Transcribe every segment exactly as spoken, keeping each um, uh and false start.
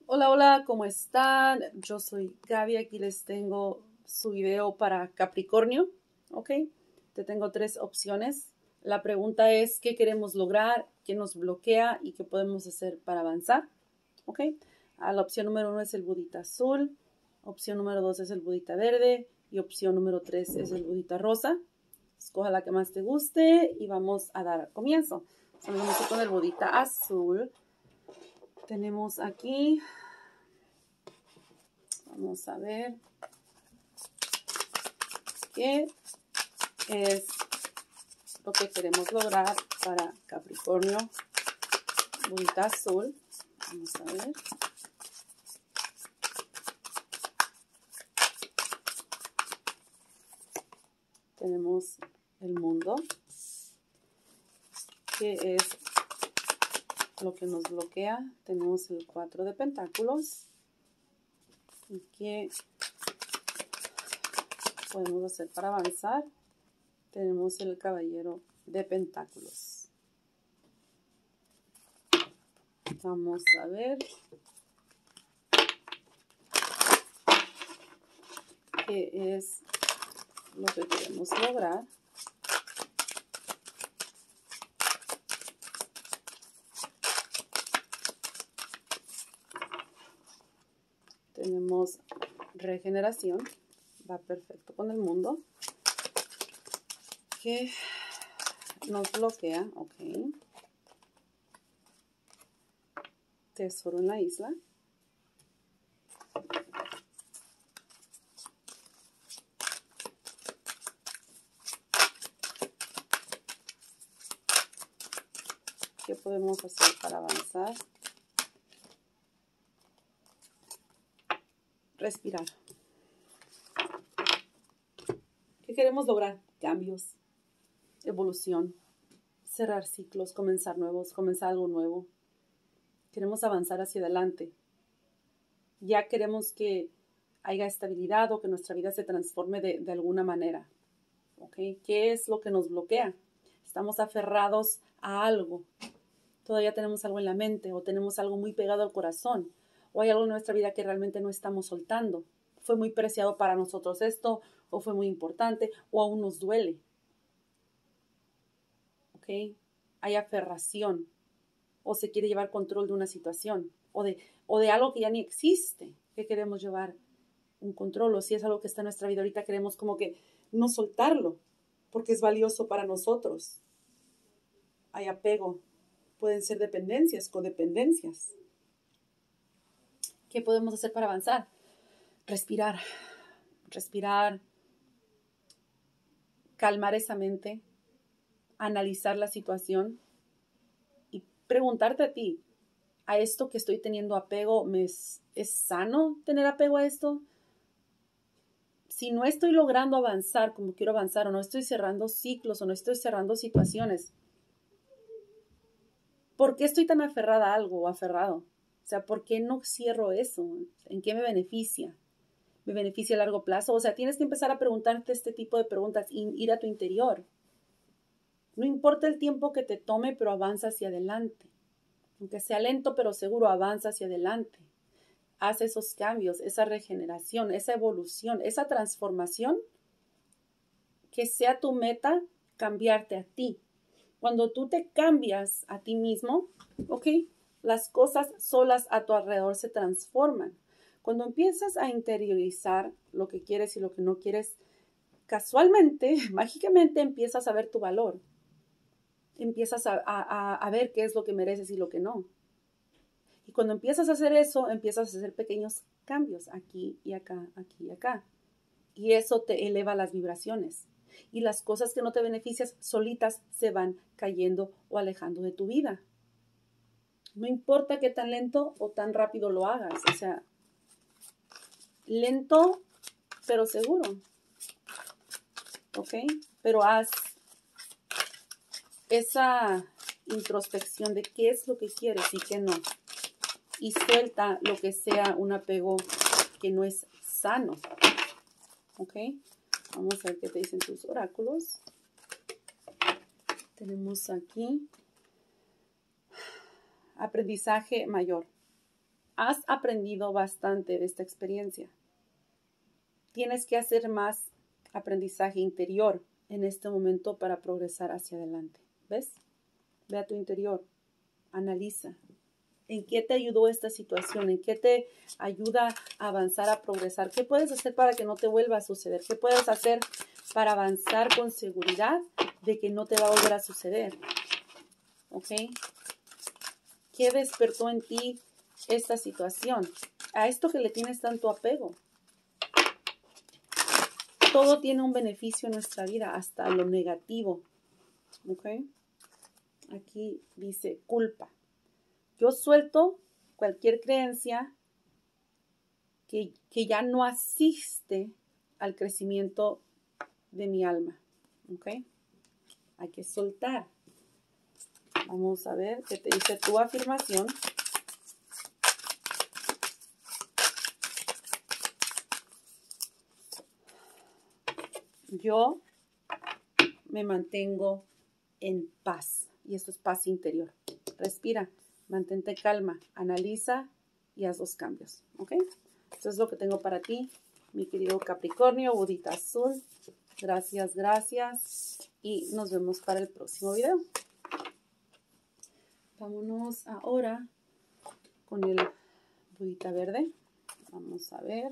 Hola, hola, ¿cómo están? Yo soy Gaby, aquí les tengo su video para Capricornio, ¿ok? Te tengo tres opciones. La pregunta es, ¿qué queremos lograr? ¿Qué nos bloquea? ¿Y qué podemos hacer para avanzar? ¿Ok? Ah, la opción número uno es el budita azul, opción número dos es el budita verde y opción número tres es el budita rosa. Escoja la que más te guste y vamos a dar comienzo. Vamos con el budita azul. Tenemos aquí... Vamos a ver qué es lo que queremos lograr para Capricornio, budita azul. Vamos a ver. Tenemos el mundo. ¿Qué es lo que nos bloquea? Tenemos el cuatro de pentáculos. ¿Y qué podemos hacer para avanzar? Tenemos el caballero de pentáculos. Vamos a ver qué es lo que queremos lograr. Tenemos regeneración, va perfecto con el mundo. ¿Qué nos bloquea? Ok. Tesoro en la isla. ¿Qué podemos hacer para avanzar? Respirar. ¿Qué queremos lograr? Cambios, evolución, cerrar ciclos, comenzar nuevos, comenzar algo nuevo. Queremos avanzar hacia adelante. Ya queremos que haya estabilidad o que nuestra vida se transforme de, de alguna manera. ¿Okay? ¿Qué es lo que nos bloquea? Estamos aferrados a algo. Todavía tenemos algo en la mente o tenemos algo muy pegado al corazón o hay algo en nuestra vida que realmente no estamos soltando. Fue muy preciado para nosotros esto o fue muy importante o aún nos duele. ¿Ok? Hay aferración o se quiere llevar control de una situación o de, o de algo que ya ni existe que queremos llevar un control, o si es algo que está en nuestra vida ahorita queremos como que no soltarlo porque es valioso para nosotros. Hay apego. Pueden ser dependencias, codependencias. ¿Qué podemos hacer para avanzar? Respirar, respirar, calmar esa mente, analizar la situación y preguntarte a ti, ¿a esto que estoy teniendo apego, ¿me es, es sano tener apego a esto? Si no estoy logrando avanzar como quiero avanzar o no estoy cerrando ciclos o no estoy cerrando situaciones, ¿por qué estoy tan aferrada a algo o aferrado? O sea, ¿por qué no cierro eso? ¿En qué me beneficia? ¿Me beneficia a largo plazo? O sea, tienes que empezar a preguntarte este tipo de preguntas y ir a tu interior. No importa el tiempo que te tome, pero avanza hacia adelante. Aunque sea lento, pero seguro, avanza hacia adelante. Haz esos cambios, esa regeneración, esa evolución, esa transformación. Que sea tu meta cambiarte a ti. Cuando tú te cambias a ti mismo, ¿ok? Las cosas solas a tu alrededor se transforman. Cuando empiezas a interiorizar lo que quieres y lo que no quieres, casualmente, mágicamente empiezas a ver tu valor. Empiezas a, a, a ver qué es lo que mereces y lo que no. Y cuando empiezas a hacer eso, empiezas a hacer pequeños cambios aquí y acá, aquí y acá. Y eso te eleva las vibraciones. Y las cosas que no te beneficias solitas se van cayendo o alejando de tu vida. No importa qué tan lento o tan rápido lo hagas. O sea, lento pero seguro. ¿Ok? Pero haz esa introspección de qué es lo que quieres y qué no. Y suelta lo que sea un apego que no es sano. ¿Ok? Vamos a ver qué te dicen tus oráculos. Tenemos aquí aprendizaje mayor. has aprendido bastante de esta experiencia. Tienes que hacer más aprendizaje interior en este momento para progresar hacia adelante. ¿Ves? Ve a tu interior. Analiza. ¿En qué te ayudó esta situación? ¿En qué te ayuda a avanzar, a progresar? ¿Qué puedes hacer para que no te vuelva a suceder? ¿Qué puedes hacer para avanzar con seguridad de que no te va a volver a suceder? ¿Ok? ¿Qué despertó en ti esta situación? A esto que le tienes tanto apego. Todo tiene un beneficio en nuestra vida, hasta lo negativo. ¿Ok? Aquí dice culpa. Yo suelto cualquier creencia que, que ya no asiste al crecimiento de mi alma. ¿Ok? Hay que soltar. Vamos a ver qué te dice tu afirmación. Yo me mantengo en paz. Y esto es paz interior. Respira, mantente calma, analiza y haz los cambios. ¿Ok? Esto es lo que tengo para ti, mi querido Capricornio, Budita Azul. Gracias, gracias. Y nos vemos para el próximo video. Vámonos ahora con el Budita Verde. Vamos a ver.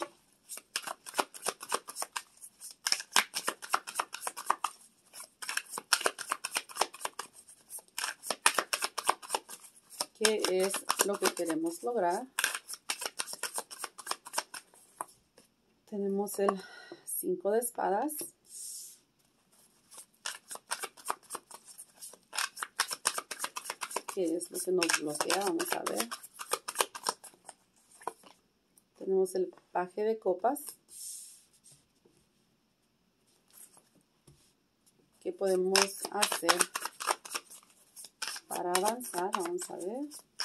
¿Qué es lo que queremos lograr? Tenemos el cinco de espadas. ¿Qué es lo que nos bloquea? Vamos a ver. Tenemos el paje de copas. ¿Qué podemos hacer para avanzar? Vamos a ver.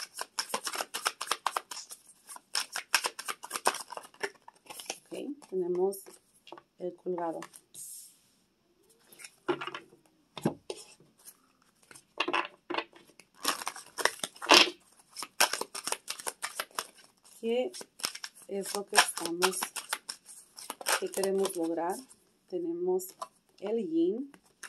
Ok, tenemos el colgado. ¿Qué es lo que estamos, que queremos lograr? Tenemos el yin.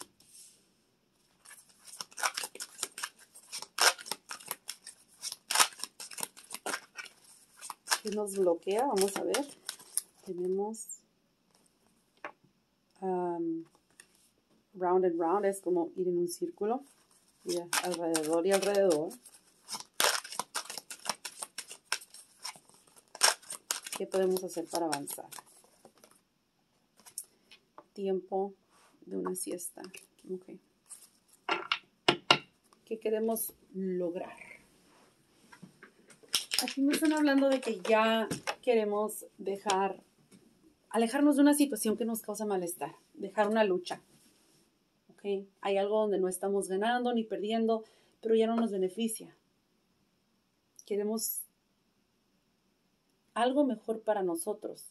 ¿Qué nos bloquea? Vamos a ver. Tenemos um, round and round, es como ir en un círculo, y alrededor y alrededor. ¿Qué podemos hacer para avanzar? Tiempo de una siesta. Okay. ¿Qué queremos lograr? Aquí me están hablando de que ya queremos dejar, alejarnos de una situación que nos causa malestar, dejar una lucha. ¿Okay? Hay algo donde no estamos ganando ni perdiendo, pero ya no nos beneficia. Queremos algo mejor para nosotros.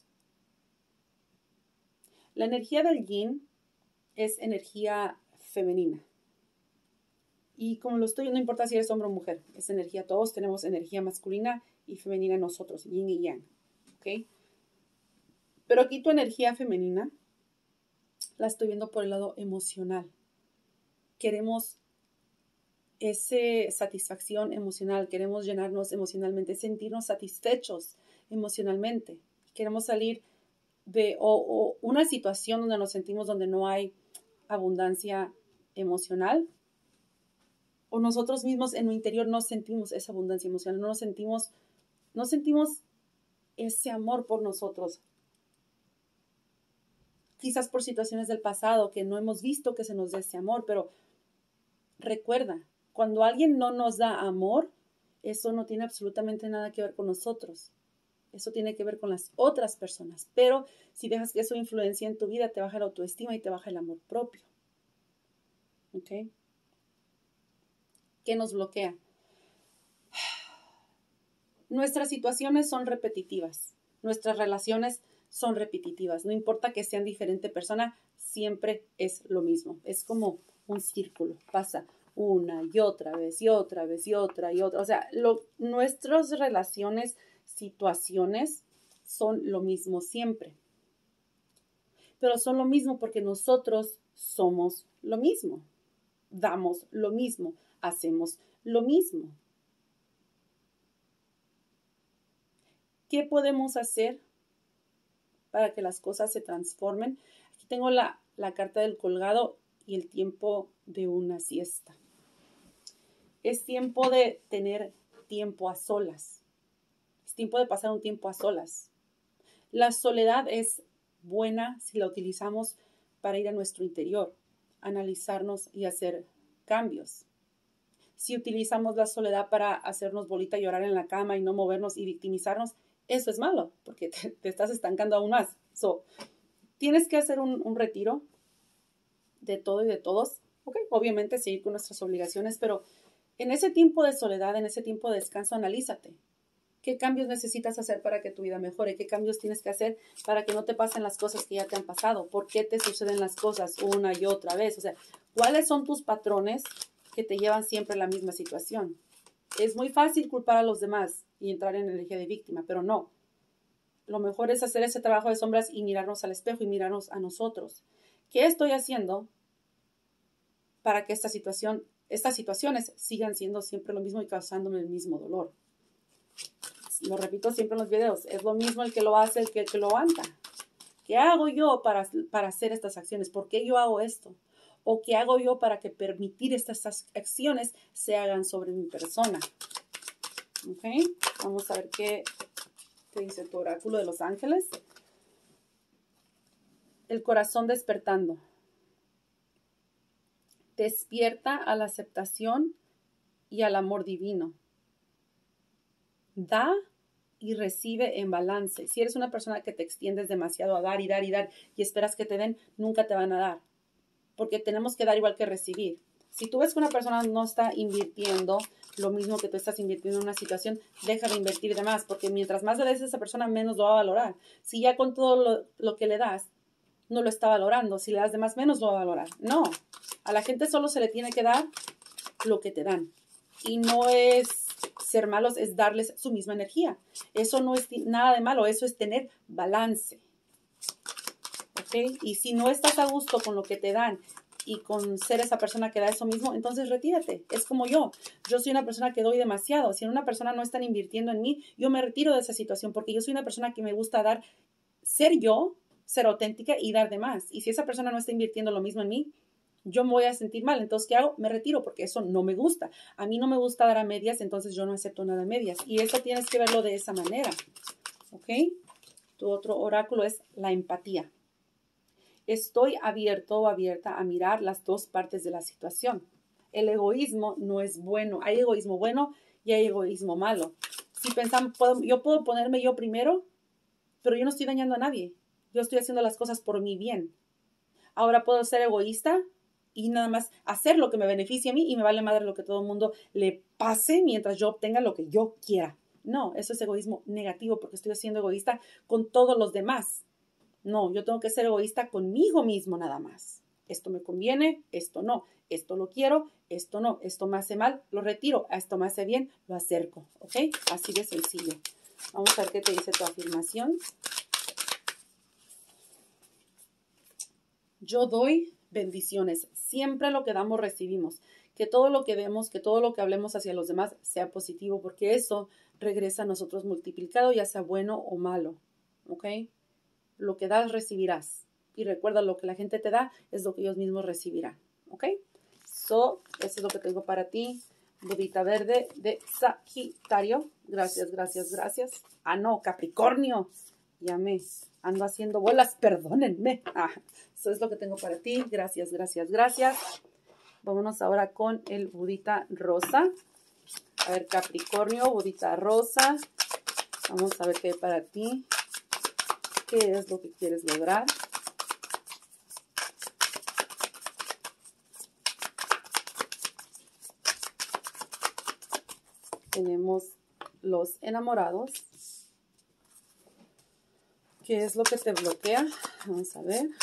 La energía del yin es energía femenina. Y como lo estoy, no importa si eres hombre o mujer, es energía, todos tenemos energía masculina y femenina en nosotros, yin y yang, ¿ok? Pero aquí tu energía femenina la estoy viendo por el lado emocional. Queremos esa satisfacción emocional, queremos llenarnos emocionalmente, sentirnos satisfechos emocionalmente. Queremos salir de o, o una situación donde nos sentimos donde no hay abundancia emocional, o nosotros mismos en lo interior no sentimos esa abundancia emocional, no nos sentimos, no sentimos ese amor por nosotros. Quizás por situaciones del pasado que no hemos visto que se nos dé ese amor, pero recuerda, cuando alguien no nos da amor, eso no tiene absolutamente nada que ver con nosotros. Eso tiene que ver con las otras personas. Pero si dejas que eso influencie en tu vida, te baja la autoestima y te baja el amor propio. ¿Ok? ¿Qué nos bloquea? Nuestras situaciones son repetitivas. Nuestras relaciones son repetitivas. No importa que sean diferente persona, siempre es lo mismo. Es como un círculo. Pasa una y otra vez y otra vez y otra y otra. O sea, lo, nuestras relaciones, situaciones son lo mismo siempre. Pero son lo mismo porque nosotros somos lo mismo. Damos lo mismo. Hacemos lo mismo. ¿Qué podemos hacer para que las cosas se transformen? Aquí tengo la, la carta del colgado y el tiempo de una siesta. Es tiempo de tener tiempo a solas. Es tiempo de pasar un tiempo a solas. La soledad es buena si la utilizamos para ir a nuestro interior, analizarnos y hacer cambios. Si utilizamos la soledad para hacernos bolita y llorar en la cama y no movernos y victimizarnos, eso es malo, porque te, te estás estancando aún más. So, tienes que hacer un, un retiro de todo y de todos. Okay, obviamente seguir con nuestras obligaciones, pero en ese tiempo de soledad, en ese tiempo de descanso, analízate. ¿Qué cambios necesitas hacer para que tu vida mejore? ¿Qué cambios tienes que hacer para que no te pasen las cosas que ya te han pasado? ¿Por qué te suceden las cosas una y otra vez? O sea, ¿cuáles son tus patrones que te llevan siempre a la misma situación? Es muy fácil culpar a los demás y entrar en el eje de víctima, pero no. Lo mejor es hacer ese trabajo de sombras y mirarnos al espejo y mirarnos a nosotros. ¿Qué estoy haciendo para que esta situación, estas situaciones sigan siendo siempre lo mismo y causándome el mismo dolor? Lo repito siempre en los videos, es lo mismo el que lo hace, el que, el que lo aguanta. ¿Qué hago yo para, para hacer estas acciones? ¿Por qué yo hago esto? ¿O qué hago yo para que permitir estas acciones se hagan sobre mi persona? ¿Ok? Vamos a ver qué te dice tu oráculo de los ángeles. El corazón despertando. Despierta a la aceptación y al amor divino. Da y recibe en balance. Si eres una persona que te extiendes demasiado a dar y dar y dar y esperas que te den, nunca te van a dar. Porque tenemos que dar igual que recibir. Si tú ves que una persona no está invirtiendo lo mismo que tú estás invirtiendo en una situación, deja de invertir de más, porque mientras más le des a esa persona, menos lo va a valorar. Si ya con todo lo, lo que le das, no lo está valorando, si le das de más, menos lo va a valorar. No, a la gente solo se le tiene que dar lo que te dan. Y no es ser malos, es darles su misma energía. Eso no es nada de malo, eso es tener balance. ¿Ok? Y si no estás a gusto con lo que te dan y con ser esa persona que da eso mismo, entonces retírate. Es como yo. Yo soy una persona que doy demasiado. Si una persona no está invirtiendo en mí, yo me retiro de esa situación porque yo soy una persona que me gusta dar, ser yo, ser auténtica y dar de más. Y si esa persona no está invirtiendo lo mismo en mí, yo me voy a sentir mal. Entonces, ¿qué hago? Me retiro porque eso no me gusta. A mí no me gusta dar a medias, entonces yo no acepto nada a medias. Y eso tienes que verlo de esa manera. ¿Ok? Tu otro oráculo es la empatía. Estoy abierto o abierta a mirar las dos partes de la situación. El egoísmo no es bueno. Hay egoísmo bueno y hay egoísmo malo. Si pensamos, puedo, yo puedo ponerme yo primero, pero yo no estoy dañando a nadie. Yo estoy haciendo las cosas por mi bien. Ahora puedo ser egoísta y nada más hacer lo que me beneficie a mí y me vale madre lo que todo el mundo le pase mientras yo obtenga lo que yo quiera. No, eso es egoísmo negativo porque estoy siendo egoísta con todos los demás. No, yo tengo que ser egoísta conmigo mismo nada más. Esto me conviene, esto no. Esto lo quiero, esto no. Esto me hace mal, lo retiro. Esto me hace bien, lo acerco. ¿Ok? Así de sencillo. Vamos a ver qué te dice tu afirmación. Yo doy bendiciones. Siempre lo que damos recibimos. Que todo lo que demos, que todo lo que hablemos hacia los demás sea positivo, porque eso regresa a nosotros multiplicado, ya sea bueno o malo. ¿Ok? Lo que das, recibirás. Y recuerda, lo que la gente te da es lo que ellos mismos recibirán. ¿Ok? So, eso es lo que tengo para ti. Budita verde de Sagitario. Gracias, gracias, gracias. Ah, no, Capricornio. Ya me ando haciendo bolas, perdónenme. Ah, eso es lo que tengo para ti. Gracias, gracias, gracias. Vámonos ahora con el Budita rosa. A ver, Capricornio, Budita rosa. Vamos a ver qué hay para ti. ¿Qué es lo que quieres lograr? Tenemos los enamorados. ¿Qué es lo que te bloquea? Vamos a ver.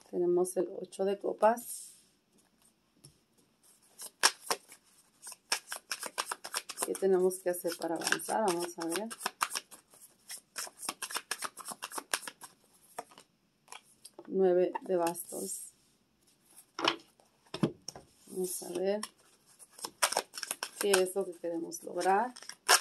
Tenemos el ocho de copas. ¿Qué tenemos que hacer para avanzar? Vamos a ver. Nueve de bastos. Vamos a ver qué es lo que queremos lograr.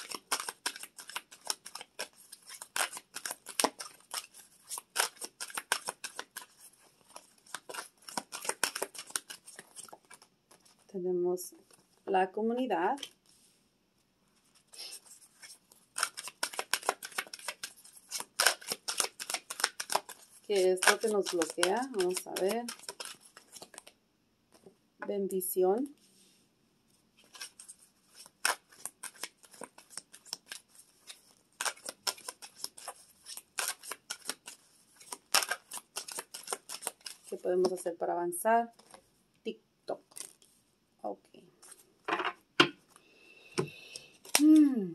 Tenemos la comunidad. ¿Qué es lo que nos bloquea? Vamos a ver. Bendición. ¿Qué podemos hacer para avanzar? TikTok. Ok. Hmm.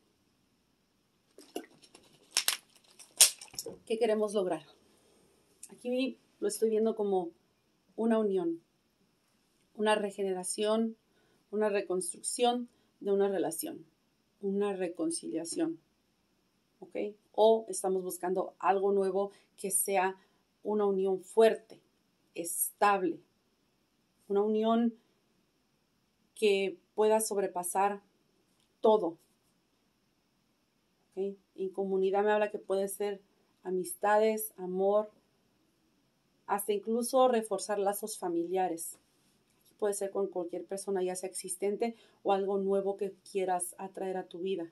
¿Qué queremos lograr? Aquí lo estoy viendo como una unión, una regeneración, una reconstrucción de una relación, una reconciliación, ¿ok? O estamos buscando algo nuevo que sea una unión fuerte, estable, una unión que pueda sobrepasar todo, ¿ok? En comunidad me habla que puede ser amistades, amor, hasta incluso reforzar lazos familiares. Puede ser con cualquier persona, ya sea existente o algo nuevo que quieras atraer a tu vida.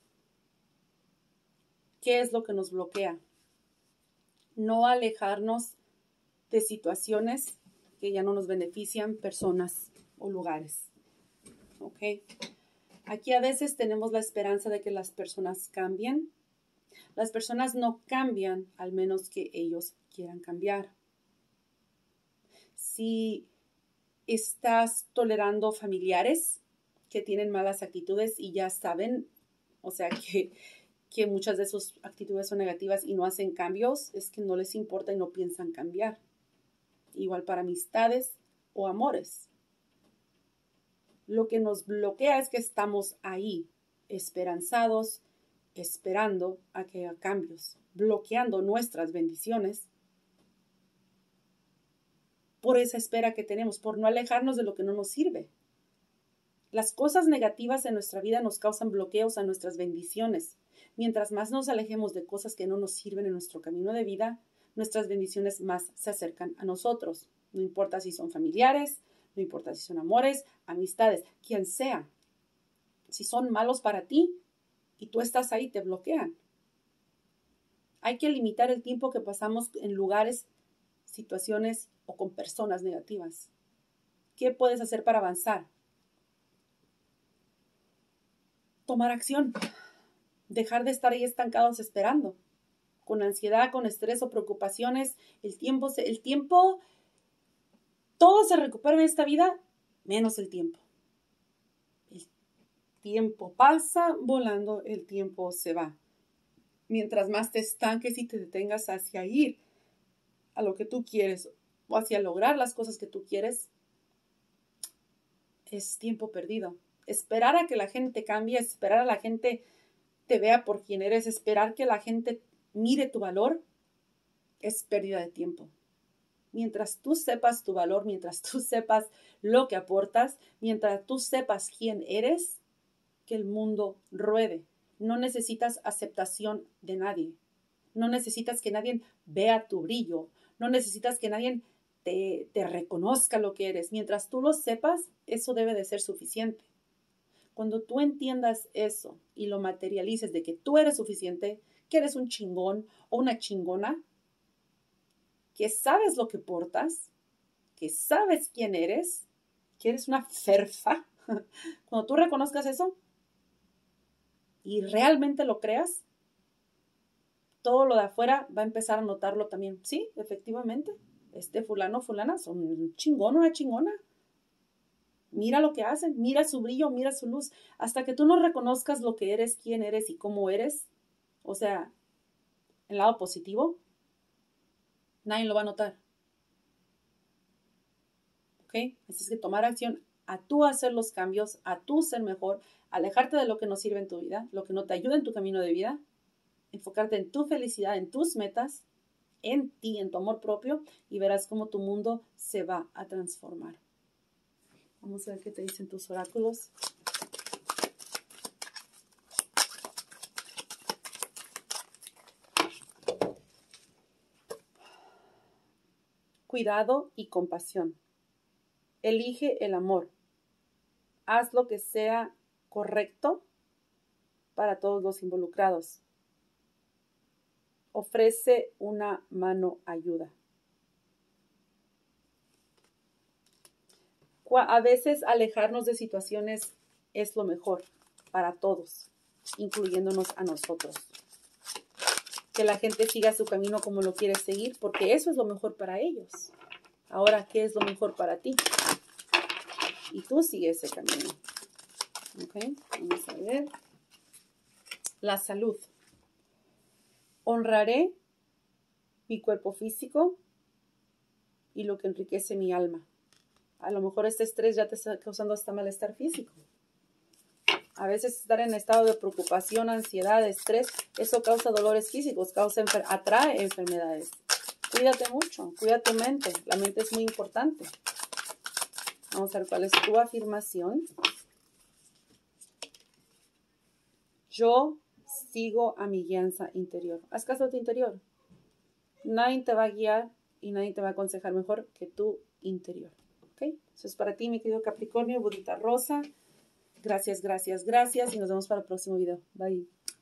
¿Qué es lo que nos bloquea? No alejarnos de situaciones que ya no nos benefician, personas o lugares. ¿Ok? Aquí a veces tenemos la esperanza de que las personas cambien. Las personas no cambian al menos que ellos quieran cambiar. Si estás tolerando familiares que tienen malas actitudes y ya saben, o sea, que, que muchas de sus actitudes son negativas y no hacen cambios, es que no les importa y no piensan cambiar. Igual para amistades o amores. Lo que nos bloquea es que estamos ahí, esperanzados, esperando a que haya cambios, bloqueando nuestras bendiciones por esa espera que tenemos, por no alejarnos de lo que no nos sirve. Las cosas negativas en nuestra vida nos causan bloqueos a nuestras bendiciones. Mientras más nos alejemos de cosas que no nos sirven en nuestro camino de vida, nuestras bendiciones más se acercan a nosotros. No importa si son familiares, no importa si son amores, amistades, quien sea. Si son malos para ti y tú estás ahí, te bloquean. Hay que limitar el tiempo que pasamos en lugares, situaciones o con personas negativas. ¿Qué puedes hacer para avanzar? Tomar acción. Dejar de estar ahí estancados esperando. Con ansiedad, con estrés o preocupaciones. El tiempo, el tiempo, todo se recupera en esta vida, menos el tiempo. El tiempo pasa volando, el tiempo se va. Mientras más te estanques y te detengas hacia ir a lo que tú quieres o hacia lograr las cosas que tú quieres, es tiempo perdido. Esperar a que la gente cambie, esperar a la gente te vea por quien eres, esperar que la gente mire tu valor, es pérdida de tiempo. Mientras tú sepas tu valor, mientras tú sepas lo que aportas, mientras tú sepas quién eres, que el mundo ruede. No necesitas aceptación de nadie. No necesitas que nadie vea tu brillo. No necesitas que nadie te, te reconozca lo que eres. Mientras tú lo sepas, eso debe de ser suficiente. Cuando tú entiendas eso y lo materialices de que tú eres suficiente, que eres un chingón o una chingona, que sabes lo que portas, que sabes quién eres, que eres una ferfa, cuando tú reconozcas eso y realmente lo creas, todo lo de afuera va a empezar a notarlo también. Sí, efectivamente, este fulano, fulana son un chingón o una chingona. Mira lo que hacen, mira su brillo, mira su luz. Hasta que tú no reconozcas lo que eres, quién eres y cómo eres, o sea, el lado positivo, nadie lo va a notar. ¿Ok? Así es que tomar acción a tú hacer los cambios, a tú ser mejor, alejarte de lo que no sirve en tu vida, lo que no te ayuda en tu camino de vida, enfocarte en tu felicidad, en tus metas, en ti, en tu amor propio, y verás cómo tu mundo se va a transformar. Vamos a ver qué te dicen tus oráculos. Cuidado y compasión. Elige el amor. Haz lo que sea correcto para todos los involucrados. Ofrece una mano ayuda. A veces alejarnos de situaciones es lo mejor para todos, incluyéndonos a nosotros. Que la gente siga su camino como lo quiere seguir, porque eso es lo mejor para ellos. Ahora, ¿qué es lo mejor para ti? Y tú sigues ese camino. ¿Ok? Vamos a ver. La salud. Honraré mi cuerpo físico y lo que enriquece mi alma. A lo mejor este estrés ya te está causando hasta malestar físico. A veces estar en estado de preocupación, ansiedad, estrés, eso causa dolores físicos, causa enfer- atrae enfermedades. Cuídate mucho, cuida tu mente. La mente es muy importante. Vamos a ver cuál es tu afirmación. Yo sigo a mi guianza interior. Haz caso a tu interior. Nadie te va a guiar y nadie te va a aconsejar mejor que tu interior. ¿Ok? Eso es para ti, mi querido Capricornio, Budita Rosa. Gracias, gracias, gracias. Y nos vemos para el próximo video. Bye.